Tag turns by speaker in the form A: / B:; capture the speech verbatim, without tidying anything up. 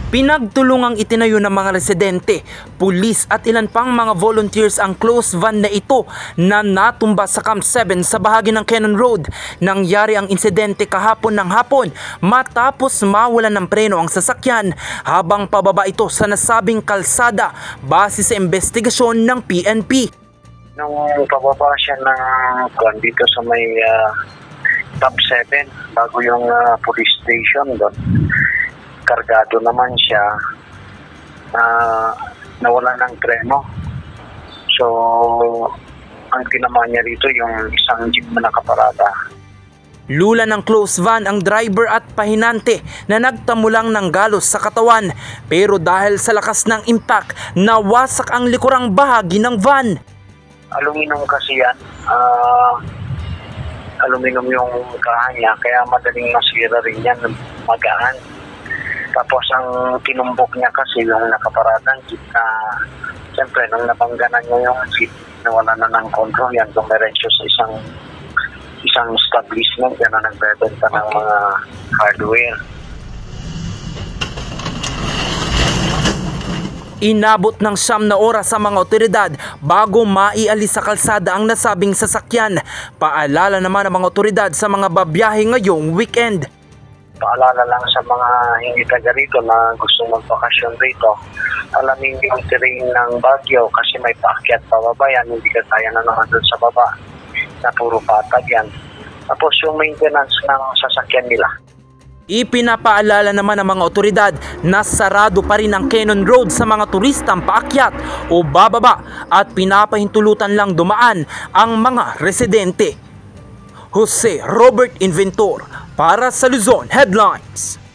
A: Pinagtulungang itinayo ng mga residente, pulis at ilan pang mga volunteers ang closed van na ito na natumba sa Camp seven sa bahagi ng Cannon Road. Nangyari ang insidente kahapon ng hapon matapos mawalan ng preno ang sasakyan habang pababa ito sa nasabing kalsada base sa investigasyon ng P N P.
B: Nung pababa siya ng kwan dito sa may uh, Camp seven bago yung uh, police station doon, kargado naman siya na uh, nawala ng treno. So, ang tinamaan niya rito yung isang jeep na nakaparada.
A: Lula ng closed van ang driver at pahinante na nagtamulang ng galos sa katawan. Pero dahil sa lakas ng impact, nawasak ang likurang bahagi ng van.
B: Aluminum kasi yan. Uh, aluminum yung kahan niya, kaya madaling masira rin yan, magaan. Tapos ang tinumbok niya kasi yung nakaparadang jeep na siyempre nung nabangganan niya yung jeep, nawala na ng control yan, dumiretso sa isang isang establishment yan na nagbebenta ng mga hardware.
A: Inabot ng siyam na oras sa mga otoridad bago maialis sa kalsada ang nasabing sasakyan. Paalala naman ng mga otoridad sa mga babiyahe ngayong weekend.
B: Paalala lang sa mga hindi taga rito na gusto magbakasyon rito, alamin yung terrain ng Baguio kasi may paakyat pababa yan, hindi ka kaya na naman doon sa baba na puro patag yan. Tapos yung maintenance ng sasakyan nila.
A: Ipinapaalala naman ng mga otoridad na sarado pa rin ang Cannon Road sa mga turistang paakyat o bababa at pinapahintulutan lang dumaan ang mga residente. Jose Robert Inventor para sa Luzon Headlines.